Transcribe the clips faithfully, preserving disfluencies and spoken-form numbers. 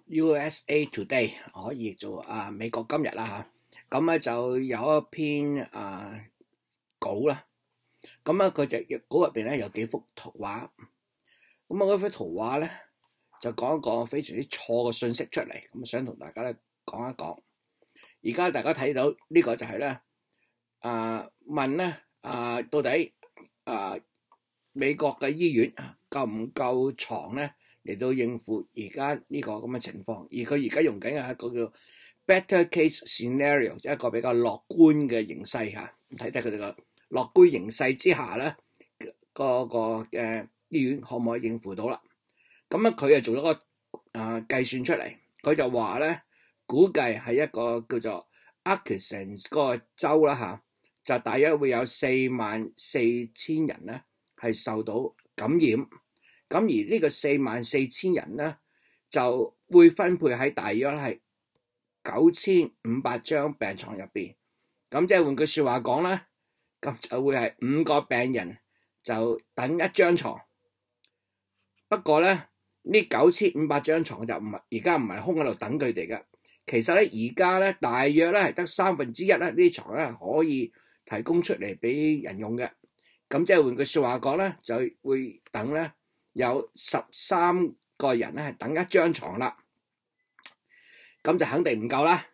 U S A Today 可以做啊美國今日啦嚇，咁咧就有一篇啊稿啦，咁咧佢隻稿入邊咧有幾幅圖畫，咁啊嗰幅圖畫咧就講一個非常之錯嘅信息出嚟，咁想同大家咧講一講。而家大家睇到呢個就係咧啊問咧啊到底啊美國嘅醫院夠唔夠床咧？嚟到應付而家呢個咁嘅情況，而佢而家用緊係一個叫 better case scenario， 即係一個比較樂觀嘅形勢嚇。睇睇佢哋個樂觀形勢之下咧，個個嘅醫院可唔可以應付到啦？咁咧佢就做咗個啊、呃、計算出嚟，佢就話咧估計係一個叫做 Arkansas 嗰個州啦嚇，就大約會有四萬四千人咧係受到感染。咁而呢個四萬四千人咧，就會分配喺大約係九千五百張病床入邊。咁即係換句説話講咧，咁就會係五個病人就等一張床。不過咧，呢九千五百張床就唔係而家唔係空喺度等佢哋嘅。其實咧，而家咧大約咧係得三分之一咧呢啲床咧可以提供出嚟俾人用嘅。咁即係換句説話講咧，就會等咧。有十三個人咧係等一張床啦，咁就肯定唔夠啦。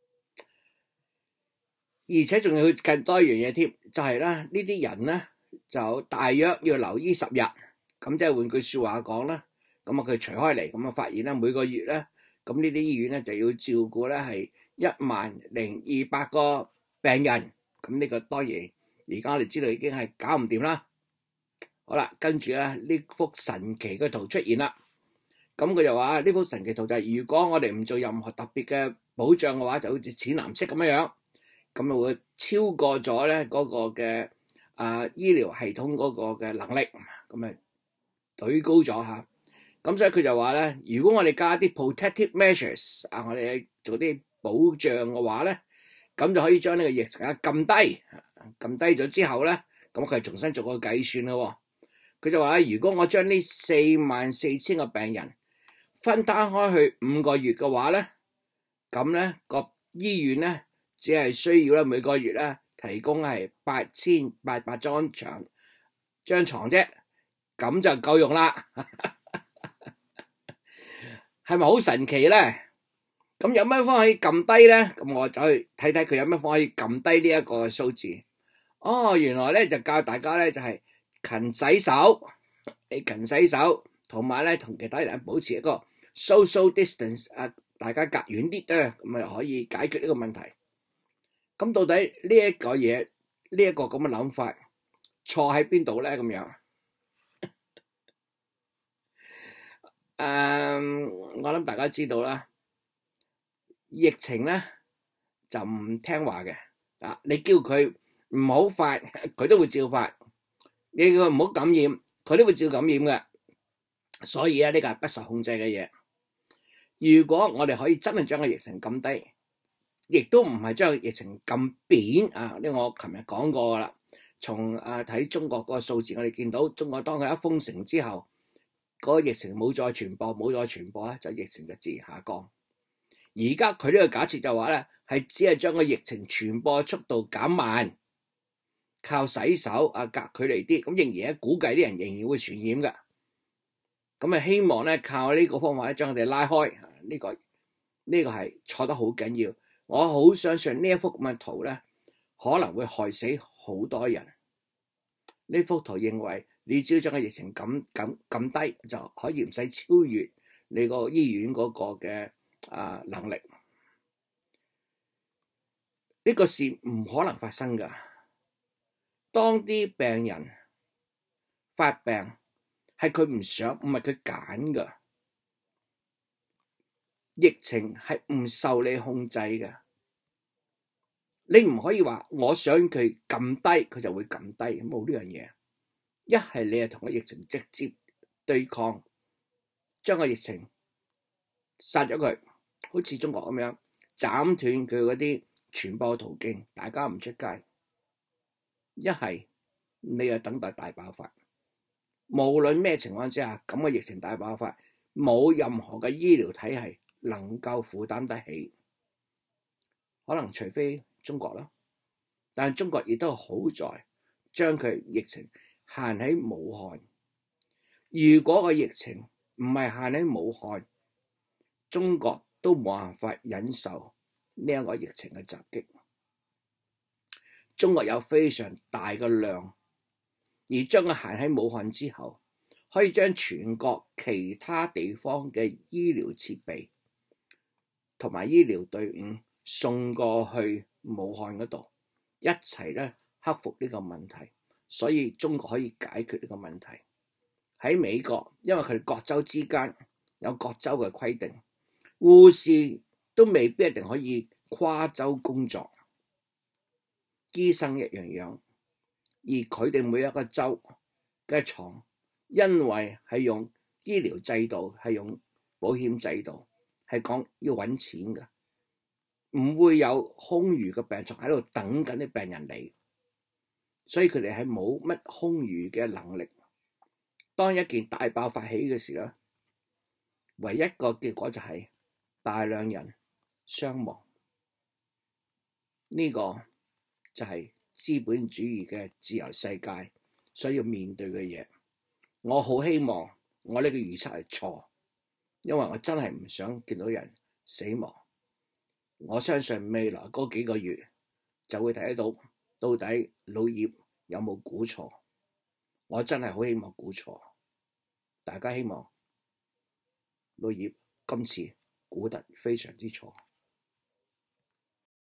而且仲要更多一樣嘢添，就係咧呢啲人咧就大約要留醫十日，咁即係換句説話講啦，咁啊佢除開嚟，咁啊發現咧每個月咧，咁呢啲醫院咧就要照顧咧係一萬零二百個病人，咁呢個當然而家我哋知道已經係搞唔掂啦。好啦，跟住咧呢幅神奇嘅圖出現啦。咁佢就話呢幅神奇圖就係如果我哋唔做任何特別嘅保障嘅話，就好似淺藍色咁樣樣，咁就會超過咗咧嗰個嘅啊醫療系統嗰個嘅能力，咁啊舉高咗嚇。咁所以佢就話咧，如果我哋加啲 protective measures 啊，我哋做啲保障嘅話咧，咁就可以將呢個疫情啊撳低，撳低咗之後咧，咁佢重新做個計算咯。佢就話咧，如果我將呢四萬四千個病人分攤開去五個月嘅話咧，咁咧個醫院咧只係需要咧每個月咧提供係八千八百張床張牀啫，咁就夠用啦。係咪好神奇咧？咁有咩方法可以撳低咧？咁我走去睇睇佢有咩方法可以撳低呢一個數字。哦，原來咧就教大家咧就係、是。勤洗手，你勤洗手，同埋咧同其他人保持一個 social distance， 啊，大家隔遠啲咧，咁咪可以解決呢個問題。咁到底呢一個嘢，呢一個咁嘅諗法，錯喺邊度咧？咁樣，誒，我諗大家知道啦，疫情咧就唔聽話嘅，啊，你叫佢唔好發，佢都會照發。你叫佢唔好感染，佢都會照感染嘅。所以咧，呢個係不受控制嘅嘢。如果我哋可以真係將個疫情撳低，亦都唔係將個疫情撳扁啊！呢個我琴日講過噶啦。從啊睇中國嗰個數字，我哋見到中國當佢一封城之後，嗰個疫情冇再傳播，冇再傳播咧，就疫情就自然下降。而家佢呢個假設就話咧，係只係將個疫情傳播速度減慢。靠洗手啊，隔距離啲，咁仍然咧估計啲人仍然會傳染嘅。咁啊，希望咧靠呢個方法咧將佢哋拉開。呢、呢個呢、呢個係錯得好緊要。我好相信呢一幅咁嘅圖咧，可能會害死好多人。呢幅圖認為你只要將個疫情撳撳撳低，就可以唔使超越你個醫院嗰個嘅啊能力。呢、呢個事唔可能發生㗎。當啲病人發病，係佢唔想，唔係佢揀噶。疫情係唔受你控制嘅，你唔可以話我想佢撳低，佢就會撳低，冇呢樣嘢。一係你係同個疫情直接對抗，將個疫情殺咗佢，好似中國咁樣斬斷佢嗰啲傳播途徑，大家唔出街。一係你又等待大爆發，無論咩情況之下，咁嘅疫情大爆發，冇任何嘅醫療體系能夠負擔得起，可能除非中國啦，但係中國亦都好在將佢疫情限喺武漢。如果個疫情唔係限喺武漢，中國都冇辦法忍受呢一個疫情嘅襲擊。中國有非常大嘅量，而將佢限喺武漢之後，可以將全國其他地方嘅醫療設備同埋醫療隊伍送過去武漢嗰度，一齊咧克服呢個問題。所以中國可以解決呢個問題。喺美國，因為佢哋各州之間有各州嘅規定，護士都未必一定可以跨州工作，醫生一樣樣。而佢哋每一個州嘅床，因為係用醫療制度，係用保險制度，係講要揾錢嘅，唔會有空餘嘅病床喺度等緊啲病人嚟，所以佢哋係冇乜空餘嘅能力。當一件大爆發起嘅時候，唯一個結果就係大量人傷亡。呢個就係資本主義嘅自由世界所要面對嘅嘢。我好希望我呢個預測係錯，因為我真係唔想見到人死亡。我相信未來嗰幾個月就會睇得到到底老葉有冇估錯。我真係好希望估錯，大家希望老葉今次估得非常之錯。